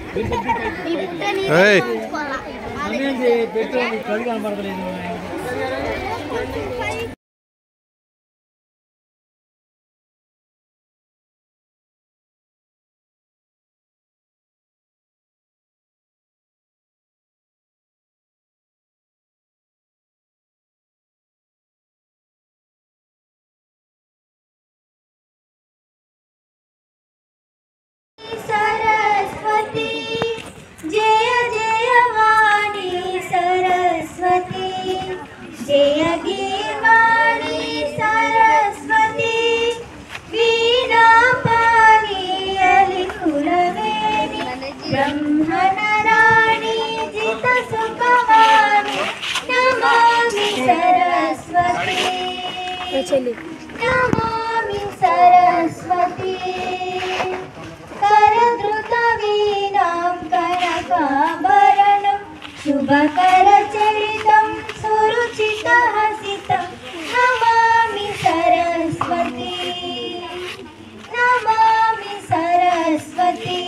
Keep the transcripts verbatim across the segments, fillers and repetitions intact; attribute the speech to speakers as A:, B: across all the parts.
A: सरस्वती जय जय वाणी सरस्वती जय गीवाणी सरस्वती वीणा पाणी अलिकुलवेणी ब्रह्मण राणी जित सुखवाणी नमामि सरस्वती नमामि सरस्वती करद्रुतवीणां कनकाभरणं शुभकरचरितं सुरुचितहसितं नमामि सरस्वती नमामि सरस्वती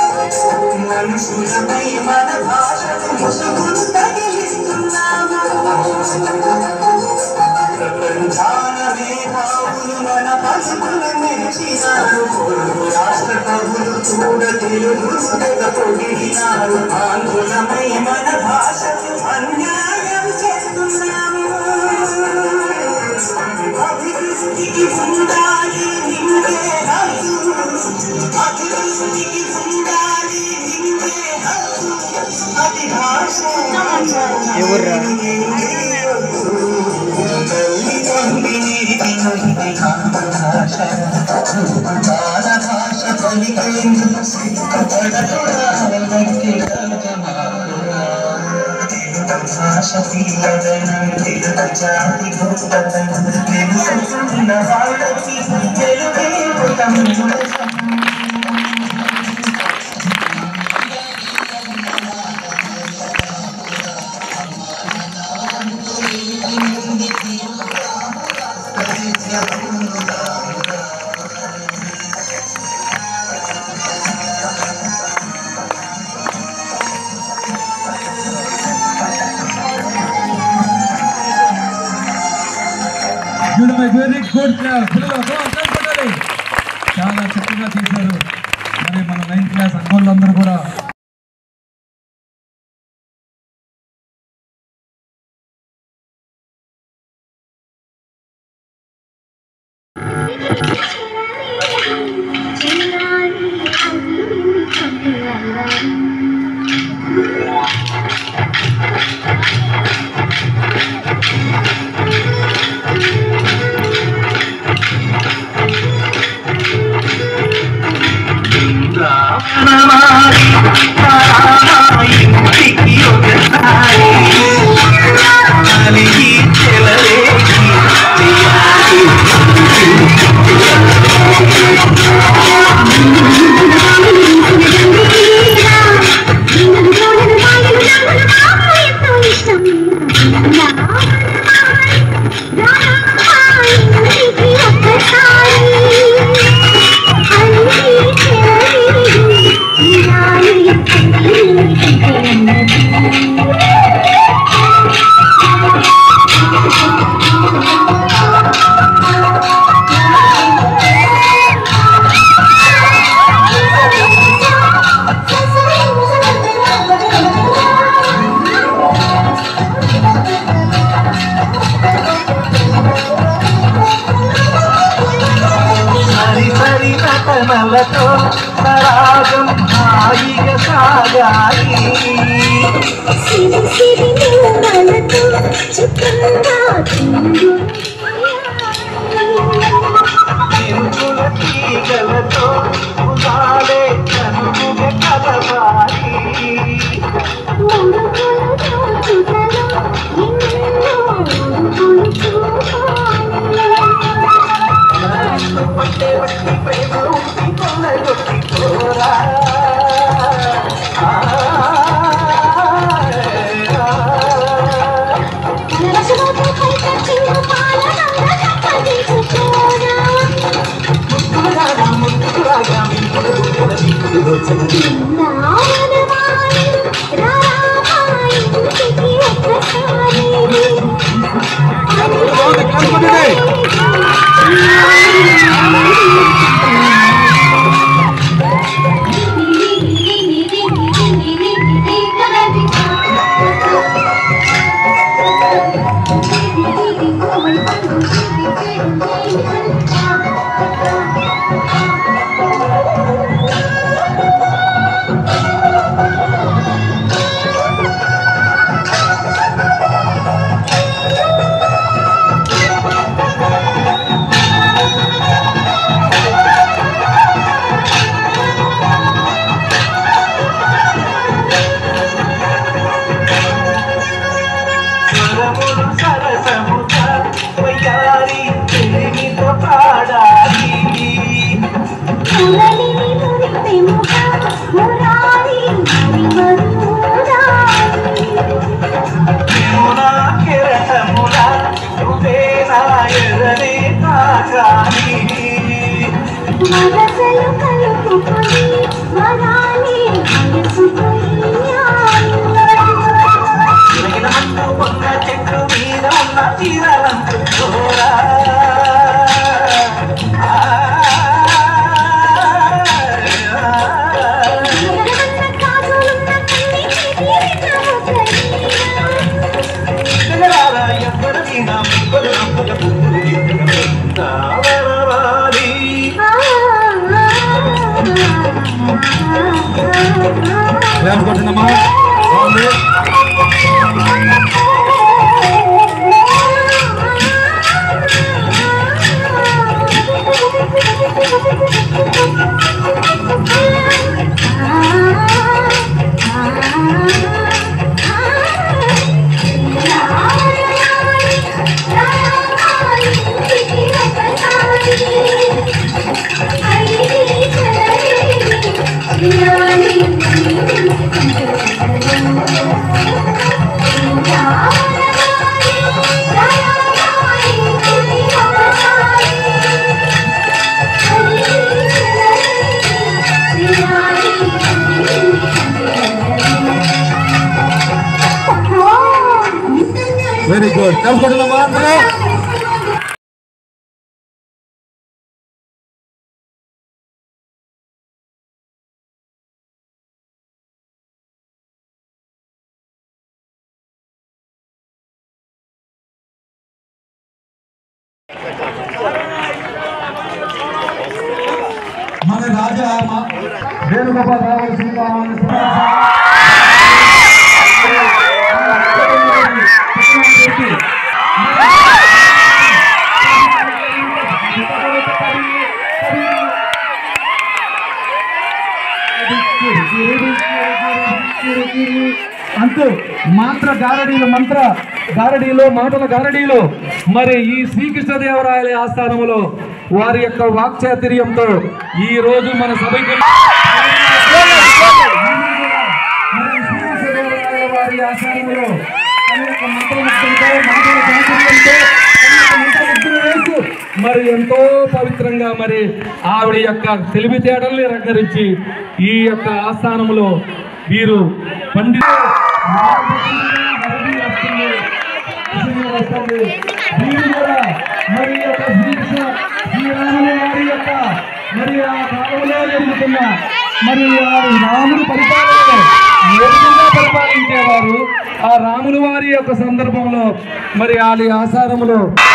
B: మనుషులపై మన భాషను ముసుగులు తగిలిస్తున్నాము రాష్ట్ర కవులు కూడా తెలుగు పొగిడినారు. ఆందోళనమై మన భాషకు అన్యాయం చేస్తున్నాము. అభివృద్ధికి ఉండాలి నిండే హక్కు, అభివృద్ధికి ఉండాలి నిండే హక్కు. అది భాష భాష తీయదనం తెలుగు జాతి గొప్పదనం తెలుసుకున్న వాళ్ళకి తెలుగే
C: వెరీ గుడ్ క్లాస్ చాలా చక్కగా చేశారు. మరి మన నైన్త్ క్లాస్ అన్నోళ్ళందరూ కూడా
B: నటనలతో సరాగం హాయిగా సాగాలి.
A: సిరి సిరి నీలతో చిత్రంగా
B: చిరుకుల తీగలతో ఉదాలే కనుగ కలవాలి. పట్టే వట్టి ప్రేమ ఉట్టి కొల్లగొట్టి పోరా. చెట్టు తీరాలంటుకోరా ఎవరినా ముగ్గురు నమ్మక కావాలి
C: అనుకుంటున్నామా బాగుంది వెరీ గుడ్ తెలుసుకుంటున్నామా అందరూ మన రాజా వేణుగోపాల్ రావాల్సిందిగా అంటూ మంత్ర గారడీలు మంత్ర గారడీలో మాటల గారడీలో మరి ఈ శ్రీకృష్ణదేవరాయల ఆస్థానములో వారి యొక్క వాక్చాతుర్యంతో ఈ రోజు మన సభకి శ్రీకృష్ణదేవరాయల వారి ఆస్థానంలో మరి ఎంతో పవిత్రంగా మరి ఆవిడ యొక్క తెలివితేటల్ని రంగరించి ఈ యొక్క ఆస్థానంలో వీరు పండితులు వీరు కూడా మరి యొక్క శ్రీకృష్ణ శ్రీరాముల వారి యొక్క మరి ఆ కాలంలో జరుగుతున్న మరి ఆ రాముడు పరిపాలనలో ఏ విధంగా పరిపాలించేవారు ఆ రాముల వారి యొక్క సందర్భంలో మరి వాళ్ళ ఆచారములో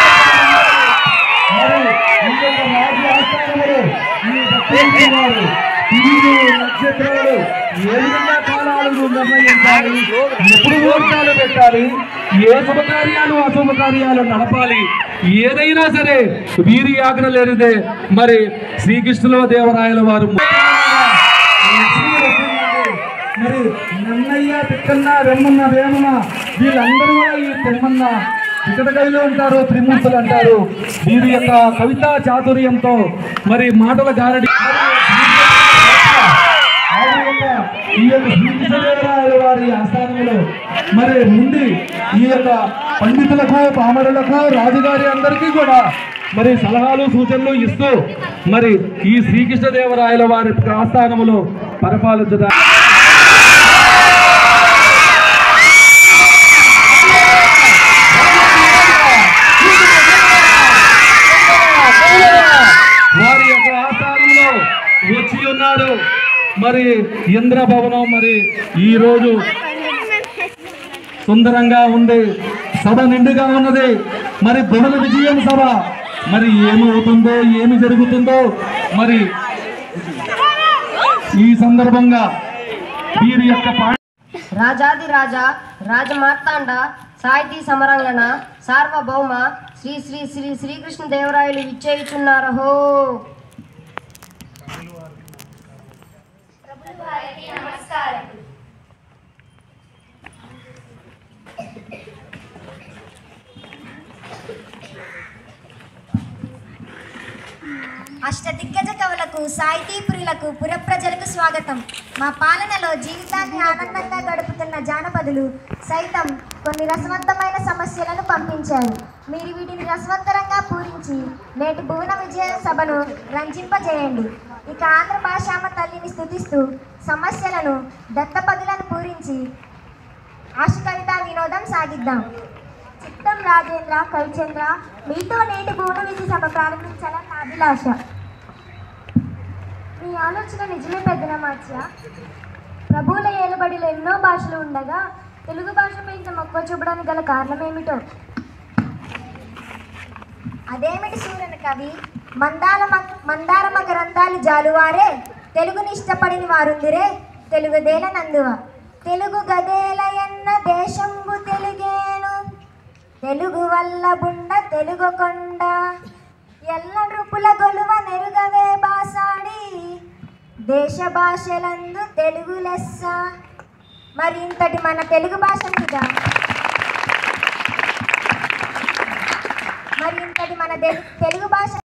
C: మరి ఈ యొక్క రాజు ఆస్థానములు ఈ దక్షిణాలు తిరిగి నక్షత్రాలు ఏ విధంగా కాలాలు నిర్ణయించాలి ఎప్పుడు ముహూర్తాలు పెట్టాలి ఏ శుభకార్యాలు అశుభకార్యాలు నడపాలి ఏదైనా సరే వీరి ఆజ్ఞ లేనిదే మరి శ్రీకృష్ణుల దేవరాయల వారు మరి నన్నయ్య తిక్కన్న రెమ్మన్న వేమన్న వీళ్ళందరూ కూడా ఈ తిమ్మన్న ఇకటకైలో ఉంటారు త్రిమూర్తులు అంటారు వీరి యొక్క కవితా చాతుర్యంతో మరి మాటల గారడి ఈ యొక్క శ్రీకృష్ణదేవరాయల వారి ఆస్థానంలో మరి ముందు ఈ యొక్క పండితులకు పామరులకు రాజుగారి అందరికీ కూడా మరి సలహాలు సూచనలు ఇస్తూ మరి ఈ శ్రీకృష్ణదేవరాయల వారి ఆస్థానంలో పరిపాలించదా వారి యొక్క ఆస్థానంలో వచ్చి ఉన్నారు మరి ఇంద్రభవనం మరి ఈ రోజు సుందరంగా ఉంది సభ నిండుగా ఉన్నది మరి భువన విజయం సభ మరి ఏమవుతుందో ఏమి జరుగుతుందో మరి ఈ సందర్భంగా వీరి యొక్క
D: రాజాది రాజా రాజమార్తాండ సాహితీ సమరంగణ సార్వభౌమ శ్రీ శ్రీ శ్రీ శ్రీకృష్ణదేవరాయలు విచ్చేయుచున్నారహో.
A: అష్టదిగ్గజ కవులకు సాహితీ ప్రియులకు పురప్రజలకు స్వాగతం. మా పాలనలో జీవితాన్ని ఆనందంగా గడుపుతున్న జానపదులు సైతం కొన్ని రసవంతమైన సమస్యలను పంపించారు. మీరు వీటిని రసవత్తరంగా పూరించి నేటి భువన విజయ సభను రంజింపజేయండి. ఇక ఆంధ్ర భాషామ తల్లిని స్తుతిస్తూ సమస్యలను దత్తపదులను పూరించి ఆశు కవితా వినోదం సాగిద్దాం. చిత్తం రాజేంద్ర కవిచంద్ర మీతో నేటి భువన విధి సభ ప్రారంభించాలని నా అభిలాష. మీ ఆలోచన నిజమే పెద్దన మార్చా. ప్రభువుల ఏలుబడిలో ఎన్నో భాషలు ఉండగా తెలుగు భాషపై ఇంత మక్కువ చూపడానికి గల కారణం ఏమిటో? అదేమిటి సూరన కవి, మందాల మందారమ గ్రంథాలు జాలువారే తెలుగుని ఇష్టపడిన వారుందిరే తెలుగుదేల నందువ. తెలుగు గదేలయన్న దేశంబు తెలుగేను తెలుగు వల్ల బుండ తెలుగు కొండ ఎల్ల నృపుల గొలువ నెరుగవే బాసాడి దేశ భాషలందు తెలుగు లెస్స. మరి ఇంతటి మన తెలుగు భాష మీద మరి ఇంతటి మన తెలుగు భాష